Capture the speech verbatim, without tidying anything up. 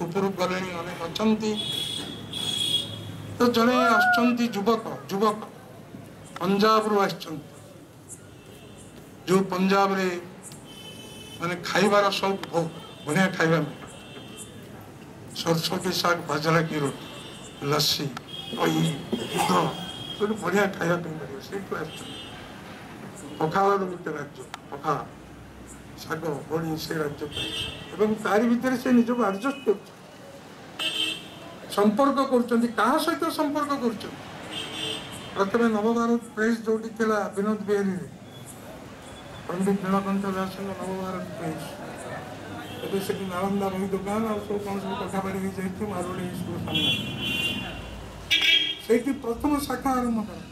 ऊपर गले अनेक अच्छा तो जड़े आसुँच युवक युवक पंजाब रू आस जो पंजाब रे माने खाइबार सब बहुत बढ़िया खाइबा मिले सरसों के साग भाजरा की रोटी लस्सी दही दूध सब बढ़िया खाइबा मिले से पखाड़ गोटे राज्य पखा शाग बड़ी से राज्य एवं तारी भितर से निज को आडजस्ट कर संपर्क कर सहित संपर्क कर प्रथम नवभारत प्रेस जो विनोद बिहारी पंडित नीलकंठ व्यास नवभारत प्रेस ଏବେ ସେଠି ନାଳନ୍ଦା ବହି ଦୋକାନ ଆଉ ସବୁ କ'ଣ ସବୁ କଥାବାଡ଼ି ହେଇଯାଇଛି ମାରୁଡ଼ି ସ୍କୁଲ ସାମ୍ନା ସେଇଠି ପ୍ରଥମ ଶାଖା ଆରମ୍ଭ କର